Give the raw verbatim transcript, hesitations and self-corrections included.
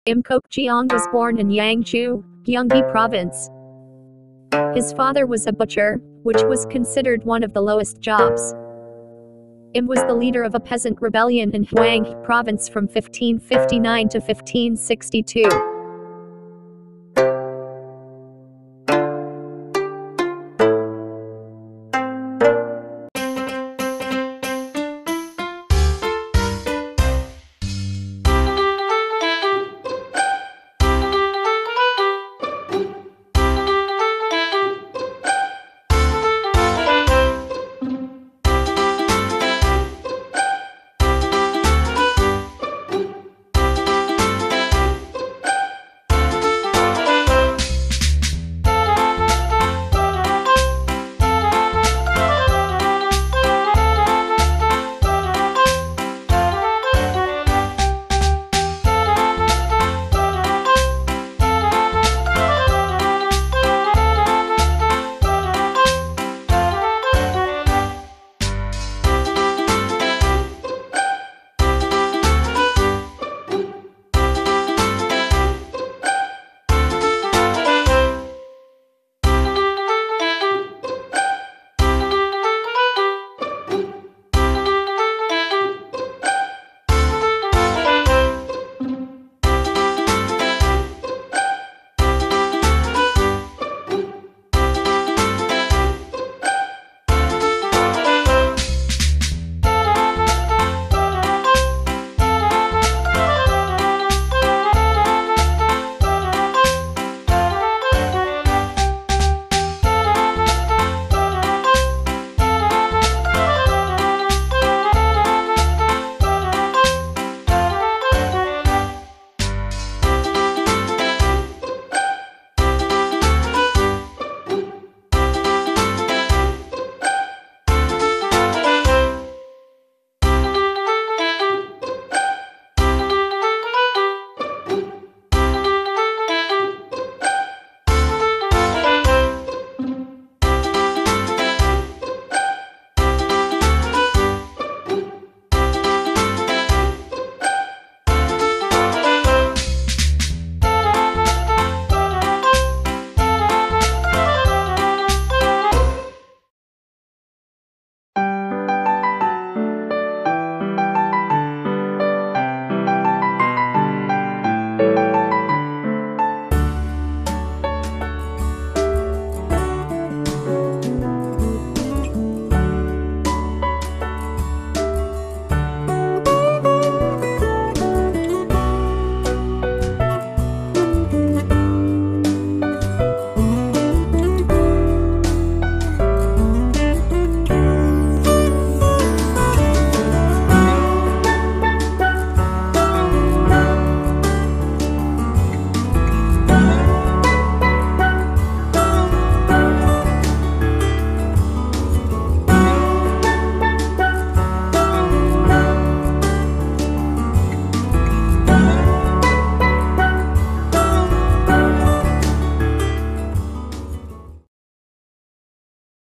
Im Kokjeong was born in Yangju, Gyeonggi Province. His father was a butcher, which was considered one of the lowest jobs. Im was the leader of a peasant rebellion in Hwanghae Province from fifteen fifty-nine to fifteen sixty-two.